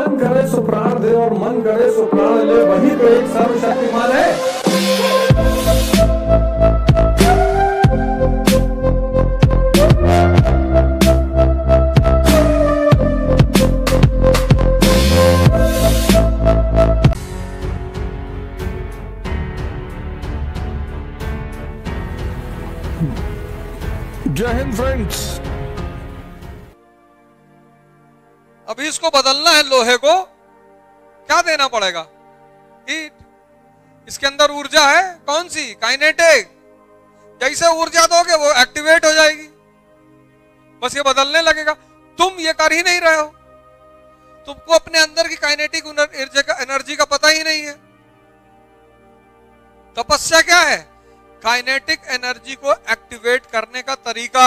मन करे सो प्राण दे और मन करे सो प्राण ले, वही तो एक सर्वशक्तिमान है। जय हिंद फ्रेंड्स। अभी इसको बदलना है, लोहे को क्या देना पड़ेगा? हीट। इसके अंदर ऊर्जा है, कौन सी? काइनेटिक। जैसे ऊर्जा दोगे वो एक्टिवेट हो जाएगी, बस ये बदलने लगेगा। तुम ये कर ही नहीं रहे हो, तुमको अपने अंदर की काइनेटिक एनर्जी का पता ही नहीं है। तपस्या क्या है? काइनेटिक एनर्जी को एक्टिवेट करने का तरीका।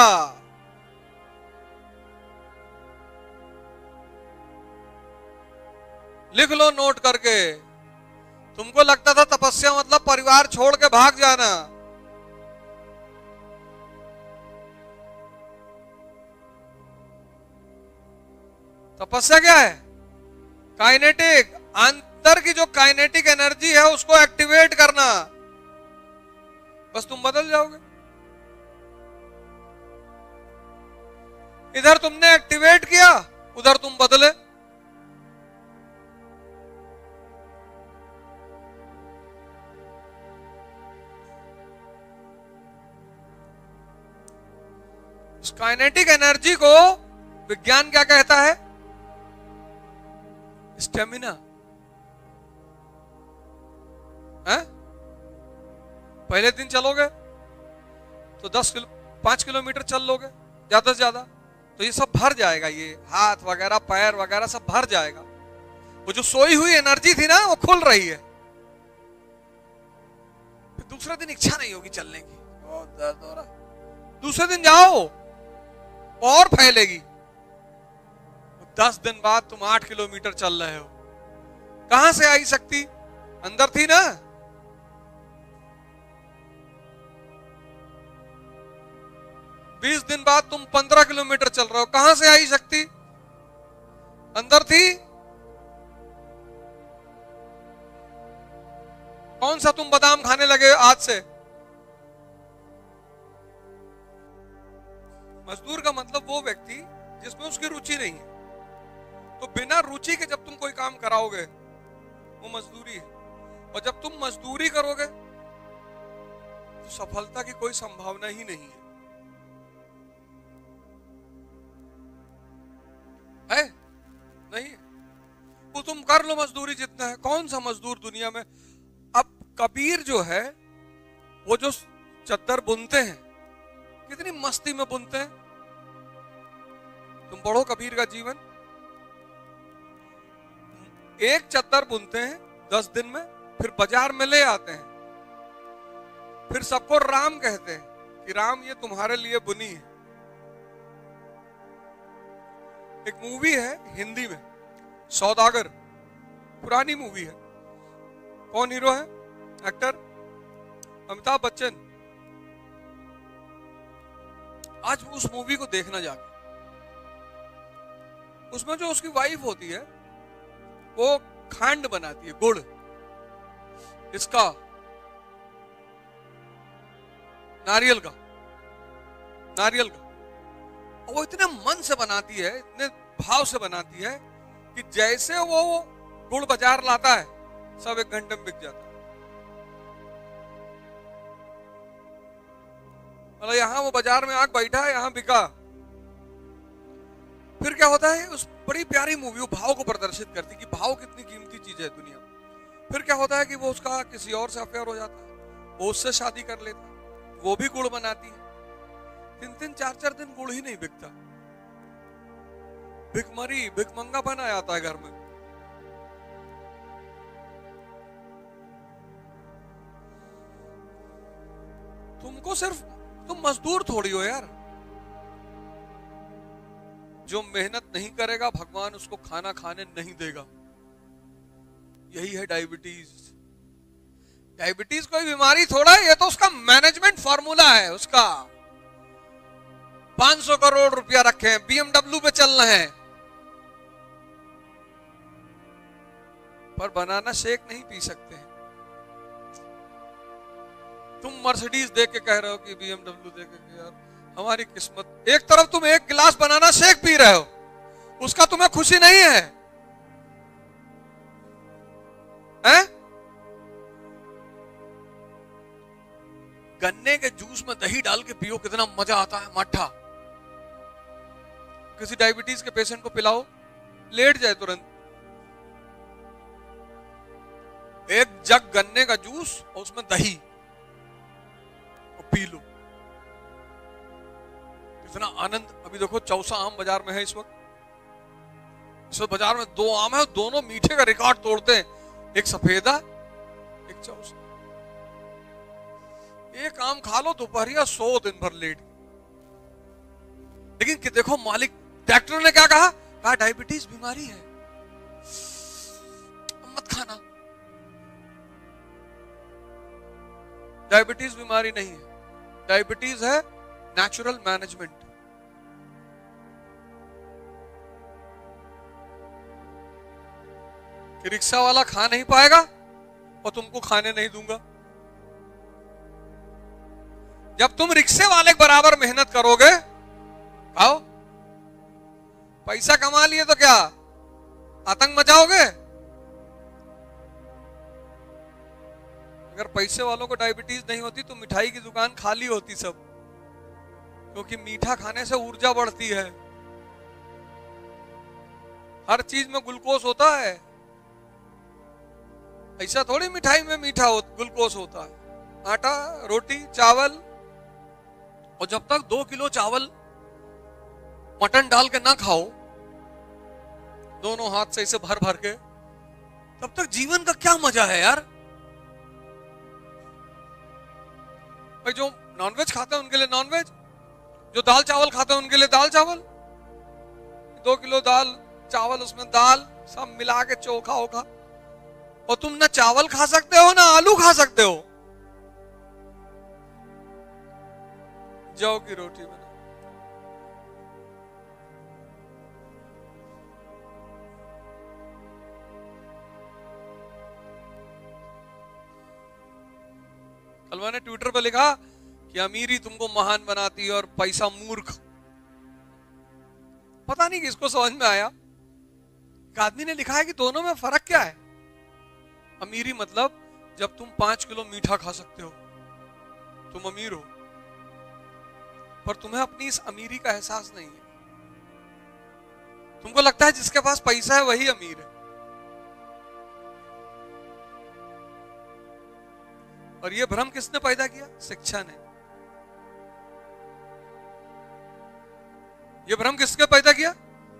लिख लो नोट करके। तुमको लगता था तपस्या मतलब परिवार छोड़ के भाग जाना। तपस्या क्या है? काइनेटिक, अंदर की जो काइनेटिक एनर्जी है उसको एक्टिवेट करना। बस तुम बदल जाओगे। इधर तुमने एक्टिवेट किया, उधर तुम बदले। उस काइनेटिक एनर्जी को विज्ञान क्या कहता है? स्टेमिना है? पहले दिन चलोगे तो 5 किलोमीटर चल लोगे ज्यादा से ज्यादा, तो ये सब भर जाएगा, ये हाथ वगैरह पैर वगैरह सब भर जाएगा। वो जो सोई हुई एनर्जी थी ना वो खुल रही है। फिर दूसरे दिन इच्छा नहीं होगी चलने की, बहुत दर्द हो रहा। दूसरे दिन जाओ और फैलेगी। 10 दिन बाद तुम 8 किलोमीटर चल रहे हो। कहां से आई शक्ति? अंदर थी ना। बीस दिन बाद तुम 15 किलोमीटर चल रहे हो। कहां से आई शक्ति? अंदर थी। कौन सा तुम बादाम खाने लगे आज से? मजदूर का मतलब वो व्यक्ति जिसमें उसकी रुचि नहीं है। तो बिना रुचि के जब तुम कोई काम कराओगे वो मजदूरी है, और जब तुम मजदूरी करोगे तो सफलता की कोई संभावना ही नहीं है नहीं। वो तुम कर लो मजदूरी जितना है। कौन सा मजदूर दुनिया में? अब कबीर जो है वो जो चद्दर बुनते हैं कितनी मस्ती में बुनते हैं। तुम पढ़ो कबीर का जीवन। एक चद्दर बुनते हैं 10 दिन में, फिर बाजार में ले आते हैं, फिर सबको राम कहते हैं कि राम ये तुम्हारे लिए बुनी है। एक मूवी है हिंदी में, सौदागर, पुरानी मूवी है। कौन हीरो है? एक्टर अमिताभ बच्चन। आज उस मूवी को देखना जाके, उसमें जो उसकी वाइफ होती है वो खांड बनाती है, गुड़, इसका नारियल का। वो इतने मन से बनाती है, इतने भाव से बनाती है कि जैसे वो गुड़ बाजार लाता है सब 1 घंटे में बिक जाता है। मतलब यहां वो बाजार में आके बैठा है, यहां बिका। फिर क्या होता है? उस बड़ी प्यारी मूवी वो भाव को प्रदर्शित करती कि भाव कितनी कीमती चीज है दुनिया में। फिर क्या होता है कि वो उसका किसी और से अफेयर हो जाता है, वो उससे शादी कर लेता है, वो भी गुड़ बनाती है। 3-3, 4-4 दिन गुड़ ही नहीं बिकता। भिखमरी, भिखमंगा बना आता है घर में। तुमको सिर्फ, तुम मजदूर थोड़ी हो यार। जो मेहनत नहीं करेगा भगवान उसको खाना खाने नहीं देगा। यही है डायबिटीज। डायबिटीज कोई बीमारी थोड़ा है, ये तो उसका मैनेजमेंट फॉर्मूला है। उसका 500 करोड़ रुपया रखे हैं, BMW पे चल रहे हैं, पर बनाना शेक नहीं पी सकते हैं। तुम मर्सिडीज देख के कह रहे हो कि BMW देख के, यार हमारी किस्मत। एक तरफ तुम एक गिलास बनाना शेक पी रहे हो, उसका तुम्हें खुशी नहीं है, हैं? गन्ने के जूस में दही डाल के पियो, कितना मजा आता है, मट्ठा। किसी डायबिटीज के पेशेंट को पिलाओ, लेट जाए तुरंत। एक जग गन्ने का जूस और उसमें दही और पी लो, इतना आनंद। अभी देखो चौसा आम बाजार में है इस वक्त। बाजार में 2 आम है, दोनों मीठे का रिकॉर्ड तोड़ते हैं, एक सफेदा एक चौसा। एक आम खा लो दोपहरिया, 100 दिन भर लेट। लेकिन कि देखो मालिक डॉक्टर ने क्या कहा डायबिटीज बीमारी है, मत खाना। डायबिटीज बीमारी नहीं है, डायबिटीज है नेचुरल मैनेजमेंट। कि रिक्शा वाला खा नहीं पाएगा और तुमको खाने नहीं दूंगा। जब तुम रिक्शे वाले के बराबर मेहनत करोगे, खाओ। पैसा कमा लिए तो क्या आतंक मचाओगे? अगर पैसे वालों को डायबिटीज नहीं होती तो मिठाई की दुकान खाली होती सब, क्योंकि मीठा खाने से ऊर्जा बढ़ती है। हर चीज में ग्लूकोज होता है, ऐसा थोड़ी मिठाई में मीठा ग्लूकोज होता है। आटा, रोटी, चावल, और जब तक 2 किलो चावल मटन डाल के ना खाओ दोनों हाथ से इसे भर भर के, तब तक जीवन का क्या मजा है यार। भाई जो नॉनवेज खाते हैं उनके लिए नॉनवेज, जो दाल चावल खाते हैं उनके लिए दाल चावल। 2 किलो दाल चावल, उसमें दाल सब मिला के चोखा ओखा। और तुम ना चावल खा सकते हो ना आलू खा सकते हो। जौ की रोटी बना, कल मैंने ट्विटर पर लिखा कि अमीरी तुमको महान बनाती है और पैसा मूर्ख। पता नहीं किसको समझ में आया। एक आदमी ने लिखा है कि दोनों में फर्क क्या है। अमीरी मतलब जब तुम 5 किलो मीठा खा सकते हो तुम अमीर हो, पर तुम्हें अपनी इस अमीरी का एहसास नहीं है। तुमको लगता है जिसके पास पैसा है वही अमीर है, और यह भ्रम किसने पैदा किया? शिक्षा ने। यह भ्रम किसने पैदा किया?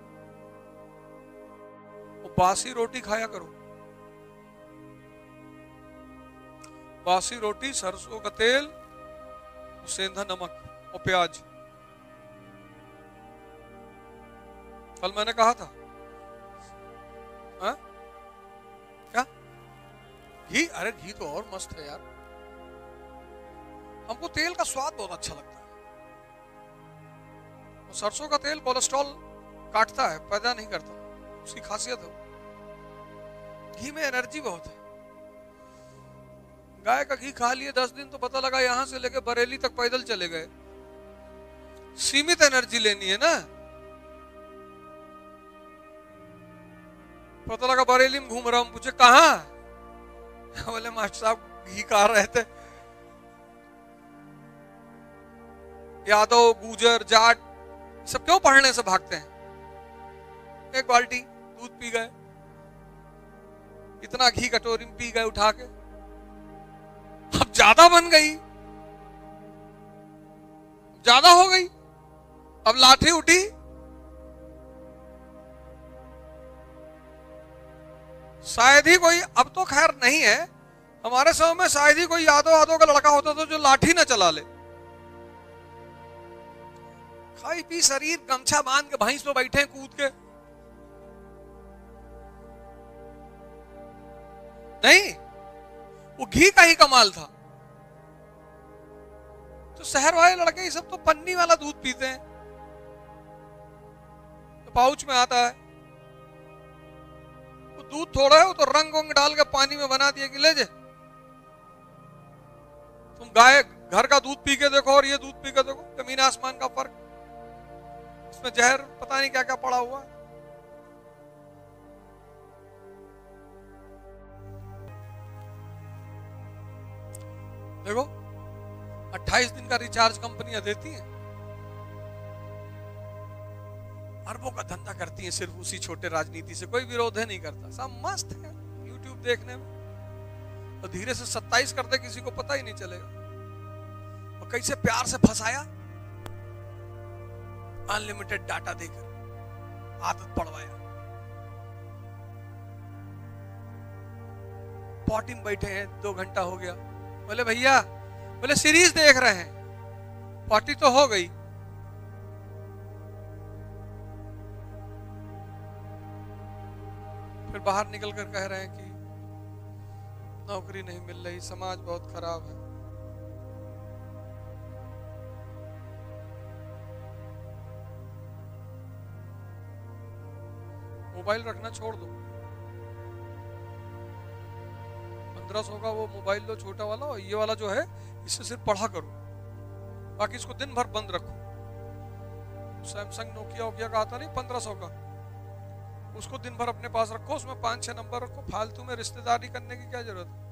वो बासी रोटी खाया करो, बासी रोटी, सरसों का तेल, सेंधा नमक और प्याज। कल मैंने कहा था क्या घी? अरे घी तो और मस्त है यार। हमको तेल का स्वाद बहुत अच्छा लगता है। और सरसों का तेल कोलेस्ट्रॉल काटता है, पैदा नहीं करता, उसकी खासियत है। घी में एनर्जी बहुत है। गाय का घी खा लिए 10 दिन तो पता लगा यहां से लेके बरेली तक पैदल चले गए। सीमित एनर्जी लेनी है ना। पता लगा बरेली में घूम रहा हूं, पूछे कहां? बोले मास्टर साहब घी खा रहे थे। यादव, गुजर, जाट सब क्यों पढ़ने से भागते हैं? एक बाल्टी दूध पी गए, इतना घी कटोरी में पी गए उठा के। अब ज्यादा बन गई, ज्यादा हो गई, अब लाठी उठी। शायद ही कोई, अब तो खैर नहीं है, हमारे समय में शायद ही कोई यादव का लड़का होता था जो लाठी ना चला ले। खाई पी शरीर गमछा बांध के भैंस पे बैठे कूद के। नहीं, वो घी का ही कमाल था। तो शहर वाले लड़के ये सब तो पन्नी वाला दूध पीते हैं, तो पाउच में आता है। वो दूध थोड़ा है, वो तो रंग वंग डाल के पानी में बना दिया कि ले जे। तुम गाय घर का दूध पी के देखो और ये दूध पी के देखो, जमीन आसमान का फर्क। इसमें जहर पता नहीं क्या क्या पड़ा हुआ है। देखो 28 दिन का रिचार्ज कंपनियां देती हैं, अरबों का धंधा करती हैं सिर्फ उसी छोटे राजनीति से। कोई विरोध है नहीं करता, सब मस्त है यूट्यूब देखने में। और धीरे से 27 कर दे, किसी को पता ही नहीं चलेगा। और कैसे प्यार से फंसाया, अनलिमिटेड डाटा देकर आदत पड़वाया। पॉटी में बैठे हैं, 2 घंटा हो गया, बोले भैया, बोले सीरीज देख रहे हैं। पॉटी तो हो गई, फिर बाहर निकल कर कह रहे हैं कि नौकरी नहीं मिल रही, समाज बहुत खराब है। मोबाइल रखना छोड़ दो, 1500 का वो मोबाइल लो छोटा वाला, और ये वाला जो है इससे सिर्फ पढ़ा करो, बाकी इसको दिन भर बंद रखो। सैमसंग नोकिया वोकिया का आता नहीं 1500 का, उसको दिन भर अपने पास रखो, उसमें 5-6 नंबर रखो। फालतू में रिश्तेदारी करने की क्या जरूरत है।